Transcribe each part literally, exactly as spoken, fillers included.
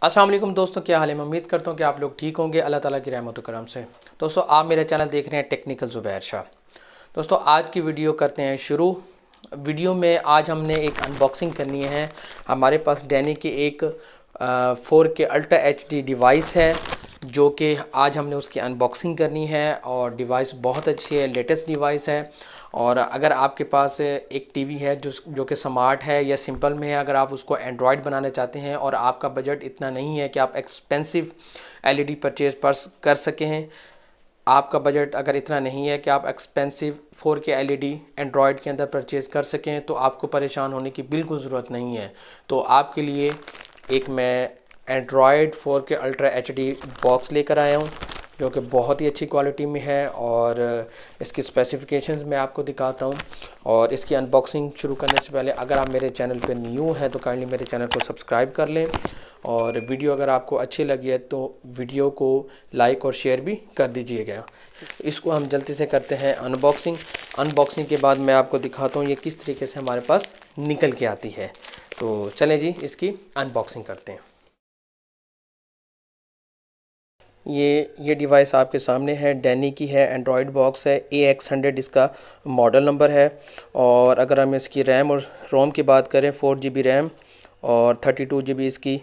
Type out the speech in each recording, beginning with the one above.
अस्सलाम वालेकुम दोस्तों, क्या हाल है। मैं उम्मीद करता हूँ कि आप लोग ठीक होंगे अल्लाह ताला की रहमत व करम से। दोस्तों, आप मेरा चैनल देख रहे हैं टेक्निकल ज़ुबैर शाह। दोस्तों, आज की वीडियो करते हैं शुरू। वीडियो में आज हमने एक अनबॉक्सिंग करनी है। हमारे पास डैनी की एक four K ultra H D device है, जो कि आज हमने उसकी अनबॉक्सिंग करनी है। और डिवाइस बहुत अच्छी है, लेटेस्ट डिवाइस है। और अगर आपके पास एक टीवी है जो जो कि स्मार्ट है या सिंपल में है, अगर आप उसको एंड्रॉयड बनाना चाहते हैं और आपका बजट इतना नहीं है कि आप एक्सपेंसिव एलईडी परचेज पर कर सकें हैं, आपका बजट अगर इतना नहीं है कि आप expensive four K LED android के अंदर परचेज़ कर सकें, तो आपको परेशान होने की बिल्कुल ज़रूरत नहीं है। तो आपके लिए एक मैं android four K ultra H D box लेकर आया हूँ, जो कि बहुत ही अच्छी क्वालिटी में है। और इसकी स्पेसिफिकेशंस मैं आपको दिखाता हूँ। और इसकी अनबॉक्सिंग शुरू करने से पहले अगर आप मेरे चैनल पर न्यू हैं तो काइंडली मेरे चैनल को सब्सक्राइब कर लें। और वीडियो अगर आपको अच्छी लगी है तो वीडियो को लाइक और शेयर भी कर दीजिएगा। इसको हम जल्दी से करते हैं अनबॉक्सिंग। अनबॉक्सिंग के बाद मैं आपको दिखाता हूँ ये किस तरीके से हमारे पास निकल के आती है। तो चलें जी, इसकी अनबॉक्सिंग करते हैं। ये ये डिवाइस आपके सामने है, डैनी की है, एंड्रॉयड बॉक्स है, ए एक्स हंड्रेड इसका मॉडल नंबर है। और अगर हम इसकी रैम और रोम की बात करें, फोर जी बी रैम और थर्टी टू जी बी इसकी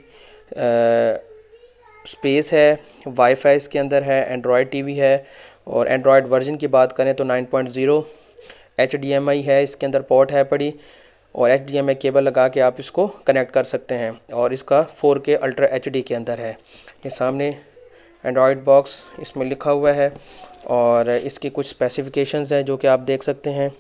स्पेस है। वाईफाई इसके अंदर है, एंड्रॉयड टीवी है। और एंड्रॉयड वर्जन की बात करें तो nine point zero H D M I है, इसके अंदर पोर्ट है पड़ी। और H D M I cable लगा के आप इसको कनेक्ट कर सकते हैं। और इसका four K ultra H D के अंदर है। ये सामने एंड्रॉयड बॉक्स इसमें लिखा हुआ है और इसकी कुछ स्पेसिफिकेशंस हैं जो कि आप देख सकते हैं।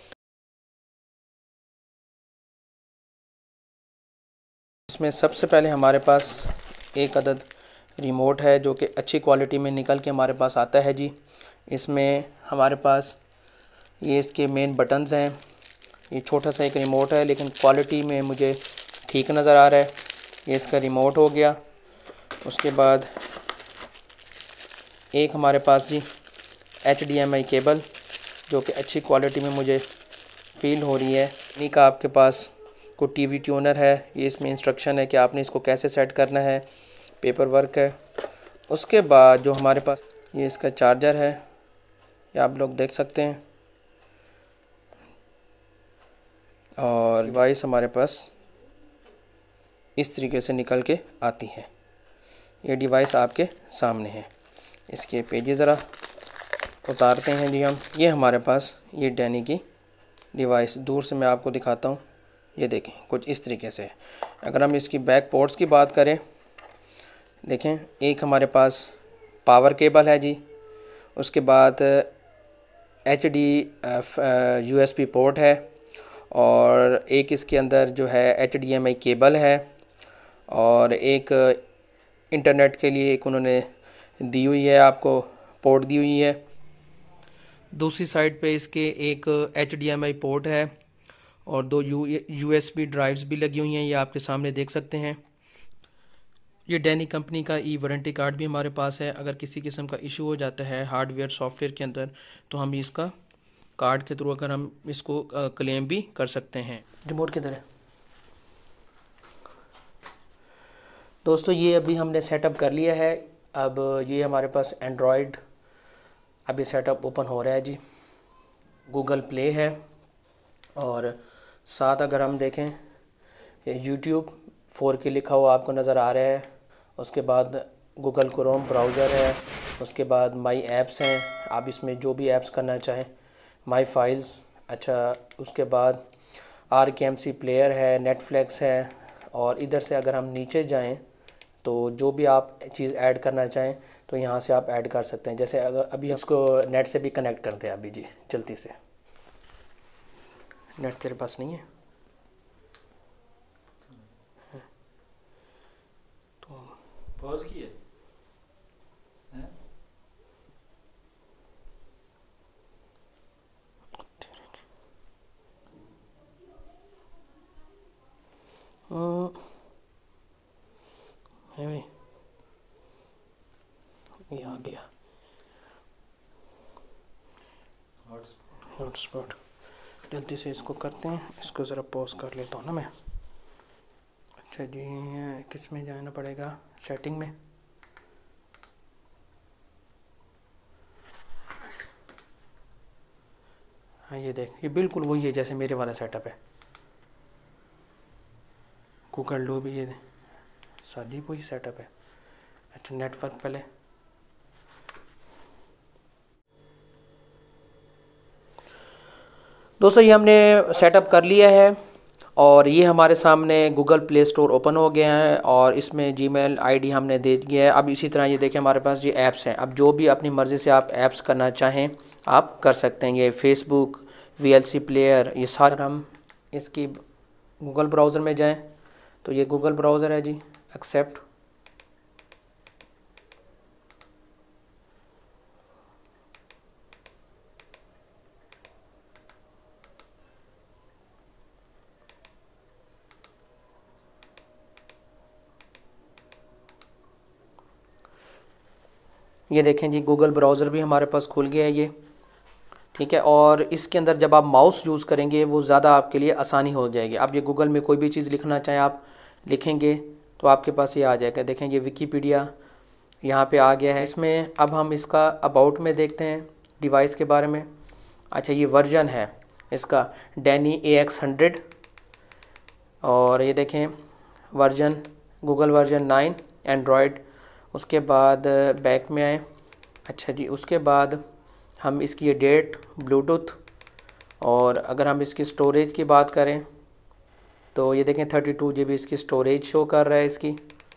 इसमें सबसे पहले हमारे पास एक अदद रिमोट है जो कि अच्छी क्वालिटी में निकल के हमारे पास आता है जी। इसमें हमारे पास ये इसके मेन बटन्स हैं। ये छोटा सा एक रिमोट है लेकिन क्वालिटी में मुझे ठीक नज़र आ रहा है। ये इसका रिमोट हो गया। उसके बाद एक हमारे पास जी H D M I cable, जो कि अच्छी क्वालिटी में मुझे फ़ील हो रही है। इन्हीं का आपके पास को टीवी ट्यूनर है। ये इसमें इंस्ट्रक्शन है कि आपने इसको कैसे सेट करना है, पेपर वर्क है। उसके बाद जो हमारे पास ये इसका चार्जर है, ये आप लोग देख सकते हैं। और डिवाइस हमारे पास इस तरीके से निकल के आती है। ये डिवाइस आपके सामने है। इसके पेजेस ज़रा उतारते हैं जी हम। ये हमारे पास ये डैनी की डिवाइस दूर से मैं आपको दिखाता हूँ। ये देखें कुछ इस तरीके से। अगर हम इसकी बैक पोर्ट्स की बात करें, देखें एक हमारे पास पावर केबल है जी। उसके बाद H D U S B port है। और एक इसके अंदर जो है H D M I cable है। और एक इंटरनेट के लिए एक उन्होंने दी हुई है, आपको पोर्ट दी हुई है। दूसरी साइड पे इसके एक H D M I port है और दो U U S B drives भी लगी हुई हैं, ये आपके सामने देख सकते हैं। ये डैनी कंपनी का ई वारंटी कार्ड भी हमारे पास है। अगर किसी किस्म का इशू हो जाता है हार्डवेयर सॉफ्टवेयर के अंदर, तो हम इसका कार्ड के थ्रू अगर हम इसको क्लेम भी कर सकते हैं। रिमोट किधर है दोस्तों? ये अभी हमने सेटअप कर लिया है। अब ये हमारे पास एंड्रॉयड अभी सेटअप ओपन हो रहा है जी। गूगल प्ले है और साथ अगर हम देखें यूट्यूब फोर के लिखा हुआ आपको नज़र आ रहा है। उसके बाद गूगल क्रोम ब्राउज़र है। उसके बाद माई ऐप्स हैं, आप इसमें जो भी ऐप्स करना चाहें, माई फाइल्स। अच्छा, उसके बाद R K M C player है, नेटफ्लिक्स है। और इधर से अगर हम नीचे जाएं तो जो भी आप चीज़ ऐड करना चाहें तो यहाँ से आप ऐड कर सकते हैं। जैसे अगर अभी उसको नेट से भी कनेक्ट करते हैं अभी जी जल्दी से। नेट तेरे पास नहीं है तो पॉज किए हैं? ये आ गया हॉटस्पॉट। जल्दी से इसको करते हैं। इसको ज़रा पॉज कर लेता हूँ ना मैं। अच्छा जी, किस में जाना पड़ेगा? सेटिंग में। हाँ ये देख, ये बिल्कुल वही है जैसे मेरे वाला सेटअप है। गूगल डो भी ये सादी वही सेटअप है। अच्छा नेटवर्क पहले, दोस्तों ये हमने सेटअप कर लिया है और ये हमारे सामने गूगल प्ले स्टोर ओपन हो गया है और इसमें जीमेल आईडी हमने दे दिया है। अब इसी तरह ये देखें हमारे पास ये ऐप्स हैं। अब जो भी अपनी मर्ज़ी से आप ऐप्स करना चाहें आप कर सकते हैं। ये फेसबुक, वीएलसी प्लेयर, ये सारे। हम इसकी गूगल ब्राउज़र में जाएं तो ये गूगल ब्राउज़र है जी, एक्सेप्ट। ये देखें जी गूगल ब्राउज़र भी हमारे पास खुल गया है ये, ठीक है। और इसके अंदर जब आप माउस यूज़ करेंगे वो ज़्यादा आपके लिए आसानी हो जाएगी। अब ये गूगल में कोई भी चीज़ लिखना चाहें आप लिखेंगे तो आपके पास ये आ जाएगा। देखें ये विकीपीडिया यहाँ पे आ गया है। इसमें अब हम इसका अबाउट में देखते हैं डिवाइस के बारे में। अच्छा ये वर्जन है इसका डैनी ए एक्स हंड्रेड और ये देखें version Google version nine Android. उसके बाद बैक में आए। अच्छा जी, उसके बाद हम इसकी ये डेट, ब्लूटूथ, और अगर हम इसकी स्टोरेज की बात करें तो ये देखें थर्टी टू जी बी इसकी स्टोरेज शो कर रहा है इसकी।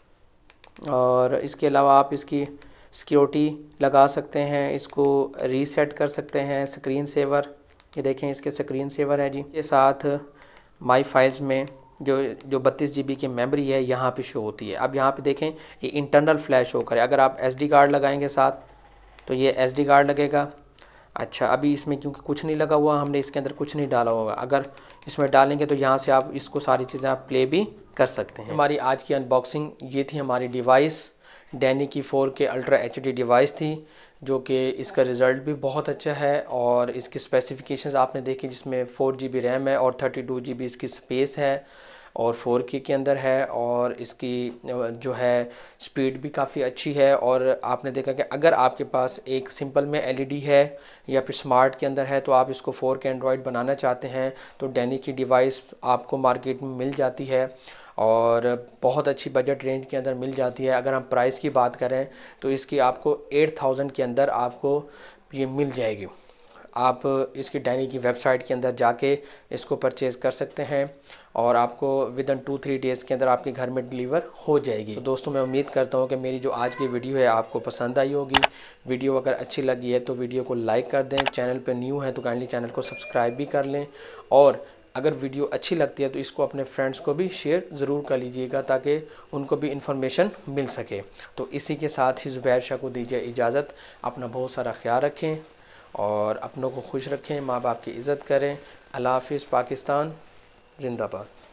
और इसके अलावा आप इसकी सिक्योरिटी लगा सकते हैं, इसको रीसेट कर सकते हैं, स्क्रीन सेवर। ये देखें इसके स्क्रीन सेवर है जी। के साथ माई फाइल्स में जो जो बत्तीस जी बी की मेमोरी है यहाँ पे शो होती है। अब यहाँ पे देखें ये इंटरनल फ्लैश शो करे। अगर आप एसडी कार्ड लगाएंगे साथ तो ये एसडी कार्ड लगेगा। अच्छा अभी इसमें क्योंकि कुछ नहीं लगा हुआ, हमने इसके अंदर कुछ नहीं डाला होगा। अगर इसमें डालेंगे तो यहाँ से आप इसको सारी चीज़ें आप प्ले भी कर सकते हैं। हमारी आज की अनबॉक्सिंग ये थी हमारी डिवाइस, डैनी की four K ultra H D device थी, जो कि इसका रिज़ल्ट भी बहुत अच्छा है। और इसकी स्पेसिफिकेशंस आपने देखी जिसमें फोर जी बी रैम है और थर्टी टू जी बी इसकी स्पेस है और फोर के के अंदर है। और इसकी जो है स्पीड भी काफ़ी अच्छी है। और आपने देखा कि अगर आपके पास एक सिंपल में एलईडी है या फिर स्मार्ट के अंदर है तो आप इसको फोर के एंड्रॉयड बनाना चाहते हैं तो डैनी की डिवाइस आपको मार्केट में मिल जाती है और बहुत अच्छी बजट रेंज के अंदर मिल जाती है। अगर हम प्राइस की बात करें तो इसकी आपको एट थाउजेंड के अंदर आपको ये मिल जाएगी। आप इसकी डैनी की वेबसाइट के अंदर जाके इसको परचेज़ कर सकते हैं और आपको within two three days के अंदर आपके घर में डिलीवर हो जाएगी। तो दोस्तों मैं उम्मीद करता हूँ कि मेरी जो आज की वीडियो है आपको पसंद आई होगी। वीडियो अगर अच्छी लगी है तो वीडियो को लाइक कर दें, चैनल पर न्यू है तो काइंडली चैनल को सब्सक्राइब भी कर लें। और अगर वीडियो अच्छी लगती है तो इसको अपने फ्रेंड्स को भी शेयर ज़रूर कर लीजिएगा ताकि उनको भी इन्फॉर्मेशन मिल सके। तो इसी के साथ ही ज़ुबैर शाह को दीजिए इजाज़त। अपना बहुत सारा ख्याल रखें और अपनों को खुश रखें, माँ बाप की इज़्ज़त करें। अल्लाह हाफ़िज़। पाकिस्तान जिंदाबाद।